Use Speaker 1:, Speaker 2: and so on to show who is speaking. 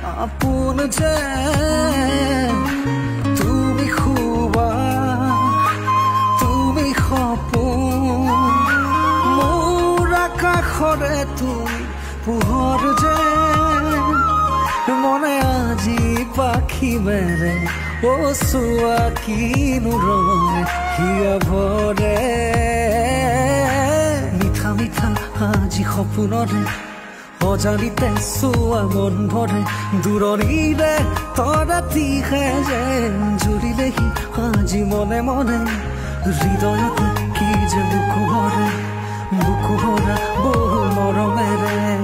Speaker 1: আপোন যে তুমি খুবা তুমি সপোন মোৰ আকাশৰে তুমি পোহৰ যে মনে আজি পাখি মেৰে ও চোৱা কিনো ৰঙে হিয়া ভৰে মিঠা মিঠা আজি সপোনৰে অজানিতে চোৱা মন ভৰে দূৰণিৰে তৰাতিহে যেন জুৰিলেহি আজি মনে মনে হৃদয়তে কি যে বুকু ভৰা বহু মৰমেৰে